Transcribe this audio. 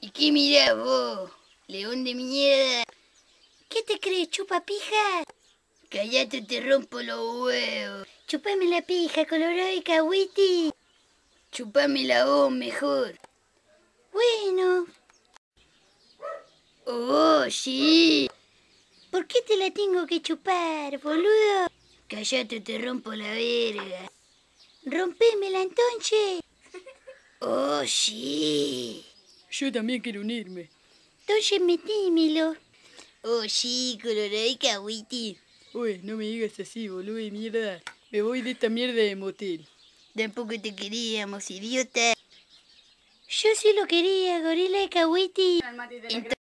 ¿Y qué mirás vos, león de mierda? ¿Qué te crees, chupa pija? Callate, te rompo los huevos. Chupame la pija, colorado y cahuiti. Chupame la voz mejor. Bueno. Oh, sí. ¿Por qué te la tengo que chupar, boludo? Callate, te rompo la verga. Rompémela entonces. Oh, sí. Yo también quiero unirme. Entonces metímelo. Oh, sí, colorado y cahuiti. Uy, no me digas así, boludo de mierda. Me voy de esta mierda de motel. Tampoco te queríamos, idiota. Yo sí lo quería, gorila y cahuiti.